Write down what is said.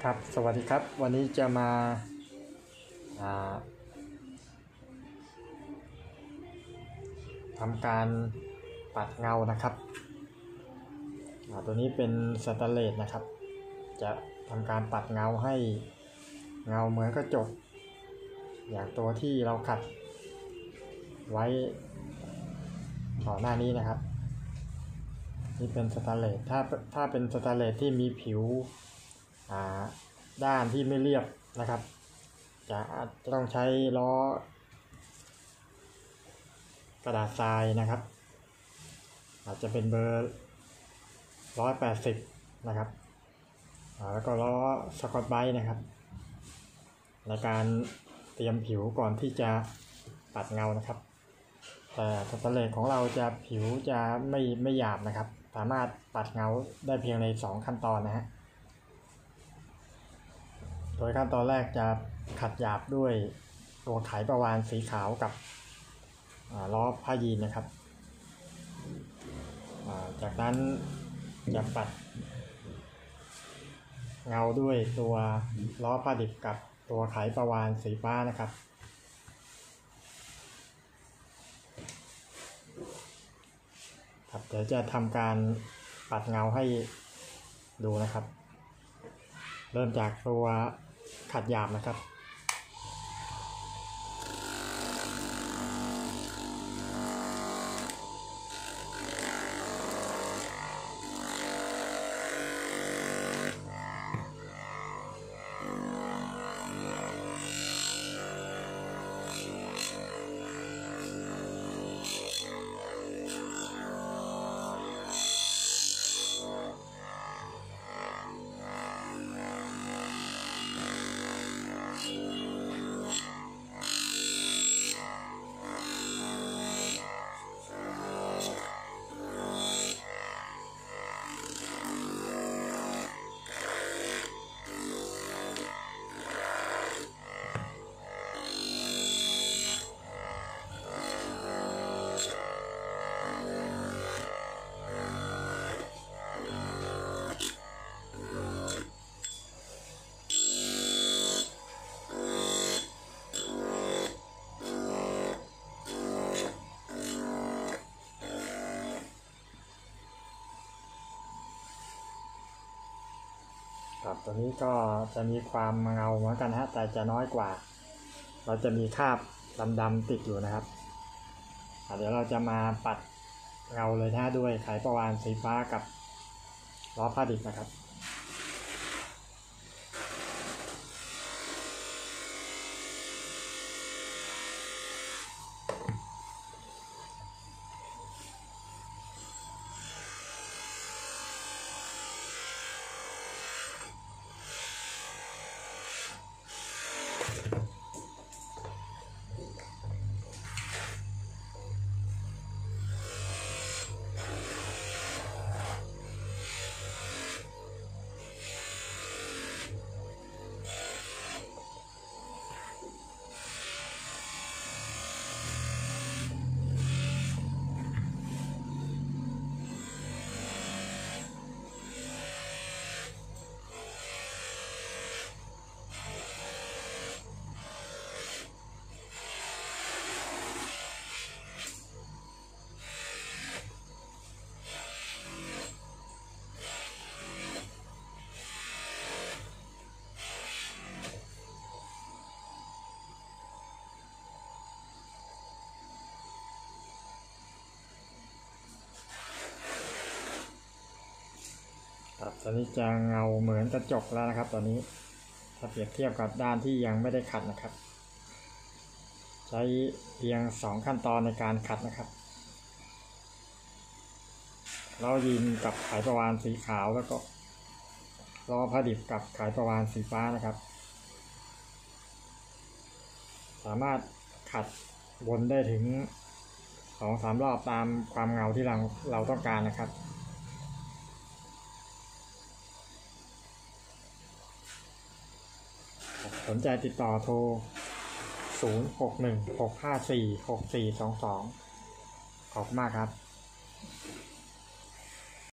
ครับสวัสดีครับวันนี้จะมาทำการปัดเงานะครับตัวนี้เป็นสแตนเลสนะครับจะทำการปัดเงาให้เงาเหมือนกระจกอย่างตัวที่เราขัดไว้ก่อนหน้านี้นะครับนี่เป็นสแตนเลสถ้าเป็นสแตนเลสที่มีผิวด้านที่ไม่เรียบนะครับจะต้องใช้ล้อกระดาษทรายนะครับอาจจะเป็นเบอร์180นะครับแล้วก็ล้อสกอตไบรท์นะครับในการเตรียมผิวก่อนที่จะปัดเงานะครับแต่สแตนเลสของเราจะผิวจะไม่หยาบนะครับสามารถปัดเงาได้เพียงใน2ขั้นตอนนะฮะโดยขั้นตอนแรกจะขัดหยาบด้วยตัวไขประวานสีขาวกับล้อผ้ายีนนะครับจากนั้นจะปัดเงาด้วยตัวล้อผ้าดิบกับตัวไขประวานสีฟ้านะครับเดี๋ยวจะทำการปัดเงาให้ดูนะครับเริ่มจากตัวขัดหยาบนะครับตัวนี้ก็จะมีความเงาเหมือนกันฮะแต่จะน้อยกว่าเราจะมีคราบดำๆติดอยู่นะครับเดี๋ยวเราจะมาปัดเงาเลยนะด้วยไขประวานสีฟ้ากับล้อผ้าดิบนะครับตอนนี้จะเงาเหมือนกระจกแล้วนะครับตอนนี้ถ้าเปรียบเทียบกับด้านที่ยังไม่ได้ขัดนะครับใช้เพียง2ขั้นตอนในการขัดนะครับล้อยีนกับไขประวานสีขาวแล้วก็ล้อผ้าดิบกับไขประวานสีฟ้านะครับสามารถขัดวนได้ถึง 2-3 รอบตามความเงาที่เราต้องการนะครับสนใจติดต่อโทร 0616546422 ขอบคุณมากครับ